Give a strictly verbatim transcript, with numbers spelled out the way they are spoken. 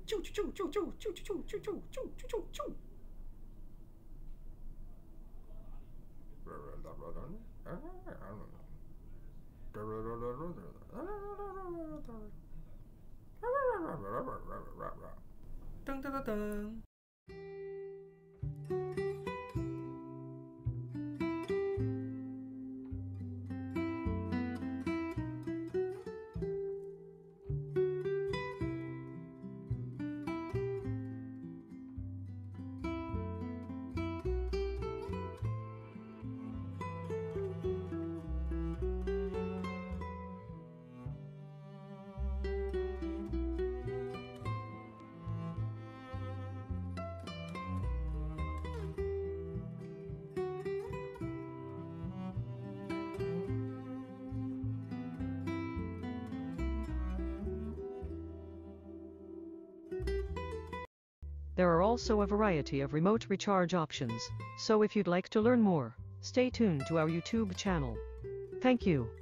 Choo choo choo choo choo choo choo choo choo choo choo choo. Dun, dun, dun, dun. There are also a variety of remote recharge options, so if you'd like to learn more, stay tuned to our YouTube channel. Thank you.